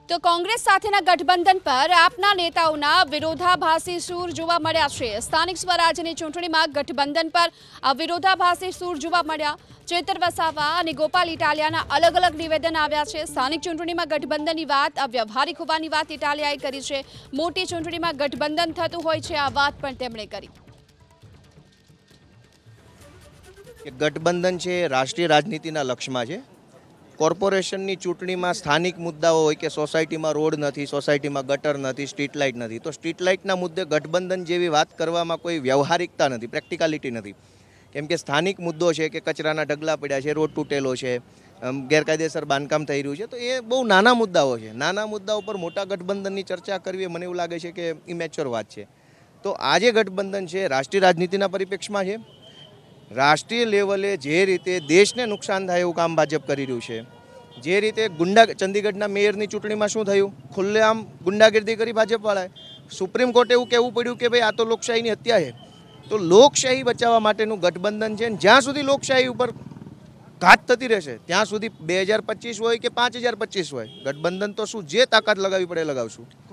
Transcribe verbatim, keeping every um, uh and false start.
તો કોંગ્રેસ સાથેના ગઠબંધન પર આપના નેતાઓના વિરોધાભાસી સૂર જોવા મળ્યા છે। સ્થાનિક સ્વરાજ્યની ચૂંટણીમાં ગઠબંધન પર આ વિરોધાભાસી સૂર જોવા મળ્યા। ચેતર વસાવા અને ગોપાલ ઇટાલિયાના અલગ અલગ નિવેદન આવ્યા છે। સ્થાનિક ચૂંટણીમાં ગઠબંધનની વાત અવ્યવહારિક હોવાની વાત ઇટાલિયાએ કરી છે। મોટી ચૂંટણીમાં ગઠબંધન થતું હોય છે આ વાત પણ તેમણે કરી। ગઠબંધન છે રાષ્ટ્રીય રાજનીતિના લક્ષ્યમાં છે। કોર્પોરેશનની ચૂંટણીમાં સ્થાનિક મુદ્દાઓ હોય કે સોસાયટીમાં રોડ નથી, સોસાયટીમાં ગટર નથી, સ્ટ્રીટ લાઇટ નથી, તો સ્ટ્રીટ લાઇટના મુદ્દે ગઠબંધન જેવી વાત કરવામાં કોઈ વ્યવહારિકતા નથી, પ્રેક્ટિકાલિટી નથી। કેમ કે સ્થાનિક મુદ્દો છે કે કચરાના ઢગલા પડ્યા છે, રોડ તૂટેલો છે, ગેરકાયદેસર બાંધકામ થઈ રહ્યું છે, તો એ બહુ નાના મુદ્દાઓ છે। નાના મુદ્દાઓ પર મોટા ગઠબંધનની ચર્ચા કરવી મને એવું લાગે છે કે ઇમેચ્યોર વાત છે। તો આ જે ગઠબંધન છે રાષ્ટ્રીય રાજનીતિના પરિપ્રેક્ષમાં છે। રાષ્ટ્રીય લેવલે જે રીતે દેશને નુકસાન થાય એવું કામ ભાજપ કરી રહ્યું છે, જે રીતે ગુંડા ચંદીગઢના મેયરની ચૂંટણીમાં શું થયું, ખુલ્લેઆમ ગુંડાગીરી કરી ભાજપવાળાએ। સુપ્રીમ કોર્ટે એવું કહેવું પડ્યું કે ભાઈ આ તો લોકશાહીની હત્યા છે। તો લોકશાહી બચાવવા માટેનું ગઠબંધન છે। જ્યાં સુધી લોકશાહી ઉપર ઘાત થતી રહેશે ત્યાં સુધી બે હજાર પચીસ હોય કે પાંચ હજાર પચીસ હોય, ગઠબંધન તો શું જે તાકાત લગાવવી પડે લગાવશું।